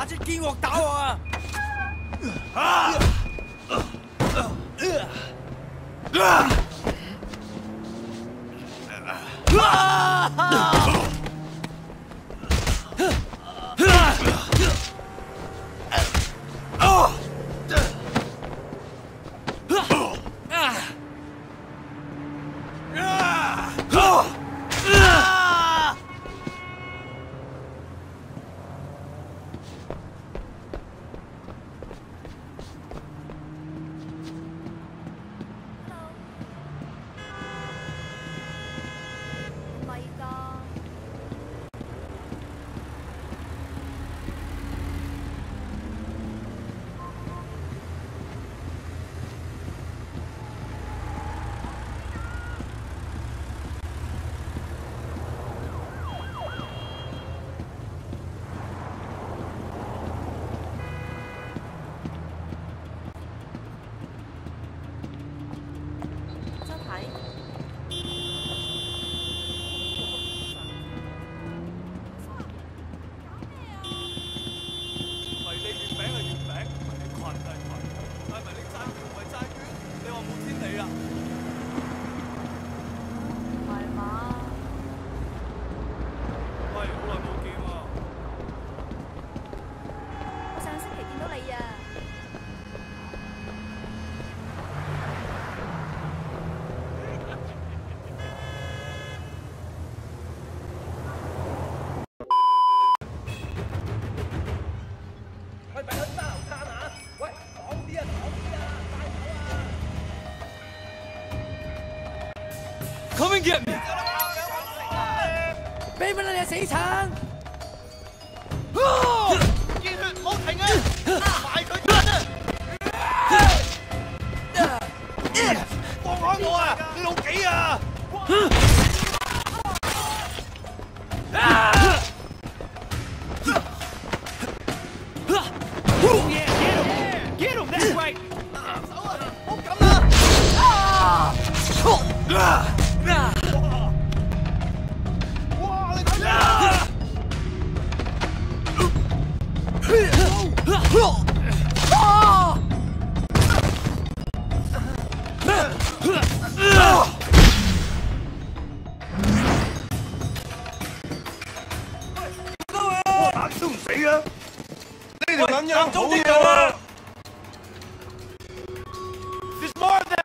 隻堅鑊打我啊！Come and get me！ 俾乜你啊死橙！見血唔好停啊！埋佢先啊！放開我啊！你老幾啊！ Get him! That's right! 好咁啦！哇！你睇下！我打都唔死啊！呢條撚樣好嘢啊！ There's more of them!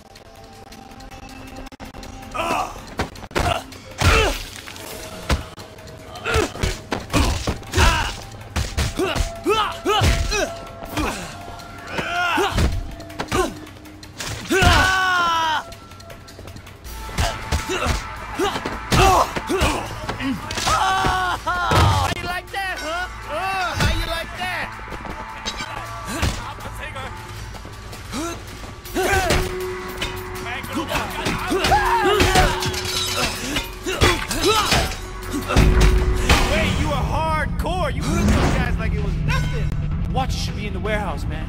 You hit those guys like it was nothing. Watch should be in the warehouse, man.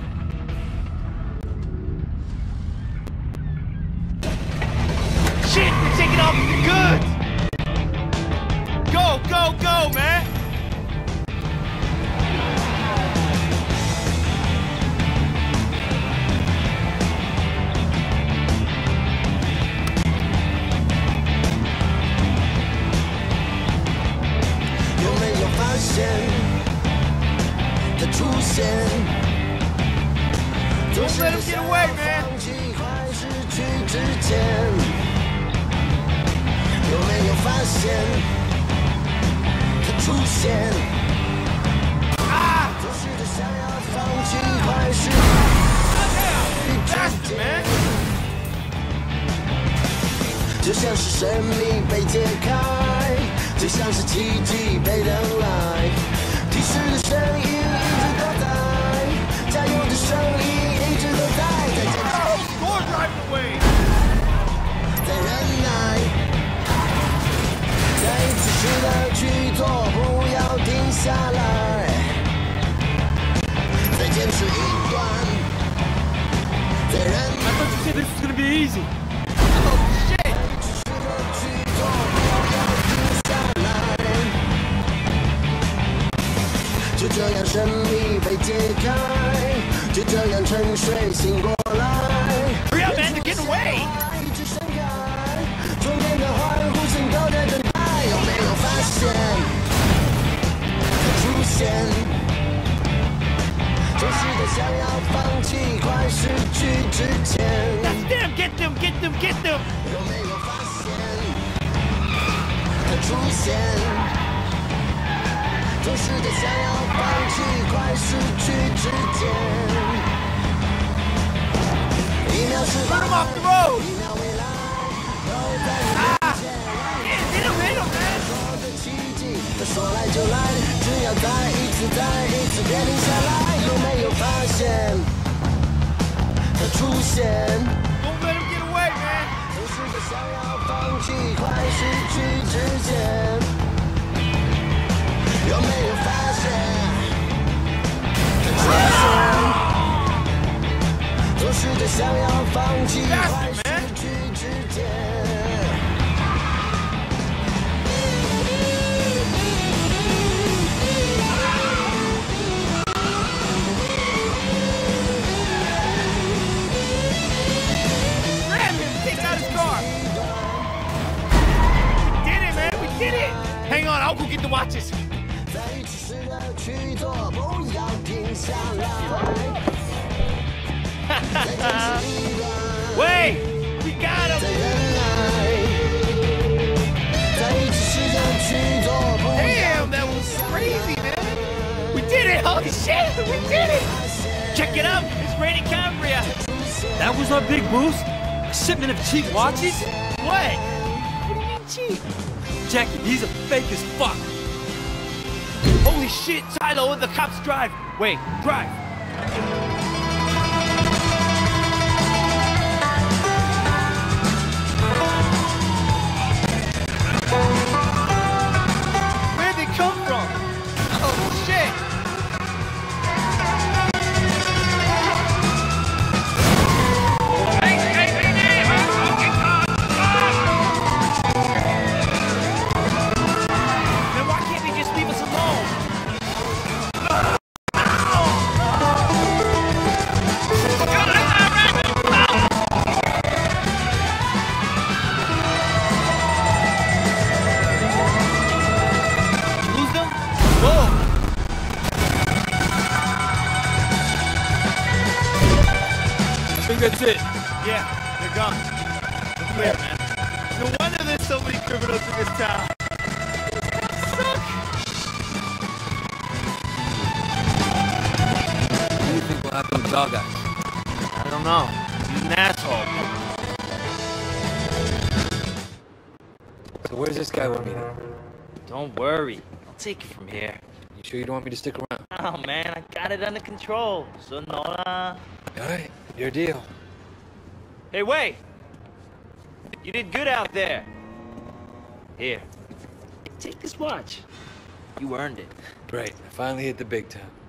Shit, they're taking off the goods. Go, go, go, man. Don't let him get away, man. 有没有发现他出现？啊！就是他想要放弃，还是之间？就像是神秘被解开，就像是奇迹被等来，提示的声音一直都在，加油的声音一直都在，在坚持，在忍耐，再一次试着去做，不要停下来，再坚持一段，在忍耐。I thought you said this was gonna be easy. 这样神秘被解开，就这样沉睡醒过来。 Hurry up, man! They're getting away! 一直盛开，春天的欢呼声都在等待，有没有发现它出现？就是的想要放弃，快失去之前。 That's them! Get them! Get them! Get them! 有没有发现它出现？就是的想要放弃，快失去之间。一秒失败， Run him off the road! 一秒未来，都在你面前。 Hit him, man! 说的奇迹，它说来就来，只要再一次别停下来。有没有发现它出现？ Don't let him get away, man! 就是的想要放弃，快失去之间。有没有发现它出现？做事的想要放弃，快失去之间。 Grab him! Take out his car! We did it, man! We did it! Hang on, I'll go get the watches. 再一次试着去做，不要停下来。 Wait! We got him! 在原来，再一次试着去做，不要 Damn, that was crazy, man! We did it! Holy shit! We did it! Check it out! It's raining Cambria! That was our big boost? A shipment of cheap watches? What? What do you mean cheap? Jackie, these are fake as fuck. Holy shit, Silo, the cops drive! Wait, drive! Where'd they come from? Oh shit! Then why can't they just leave us alone? Lose them? Whoa! I think that's it. Yeah, they're gone. We're clear, man. No wonder there's so many criminals in this town. Suck. What do you think will happen to Dog Eyes? I don't know. He's an asshole. So where's this guy want me to? Don't worry. I'll take it from here. You sure you don't want me to stick around? Oh man, I got it under control. Sonora. Alright, your deal. Hey, wait! You did good out there. Here. Take this watch. You earned it. Great, I finally hit the big time.